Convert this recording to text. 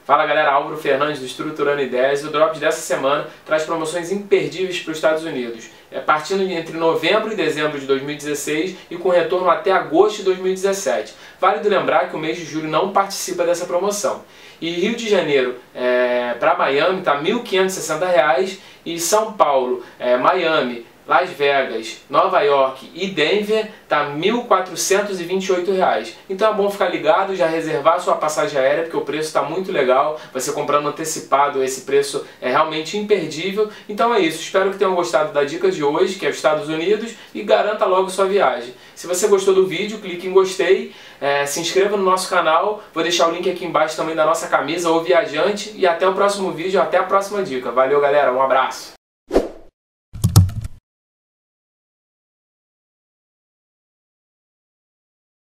Fala galera, Álvaro Fernandes do Estruturando Ideias. O Drops dessa semana traz promoções imperdíveis para os Estados Unidos, partindo entre novembro e dezembro de 2016 e com retorno até agosto de 2017. Válido lembrar que o mês de julho não participa dessa promoção. E Rio de Janeiro para Miami está R$ 1.560 e São Paulo, Miami, Las Vegas, Nova York e Denver está R$ 1.428. Então é bom ficar ligado, já reservar sua passagem aérea, porque o preço está muito legal. Você comprando antecipado, esse preço é realmente imperdível. Então é isso, espero que tenham gostado da dica de hoje, que é os Estados Unidos, e garanta logo sua viagem. Se você gostou do vídeo, clique em gostei, se inscreva no nosso canal, vou deixar o link aqui embaixo também da nossa camisa, O Viajante, e até o próximo vídeo, até a próxima dica. Valeu galera, um abraço!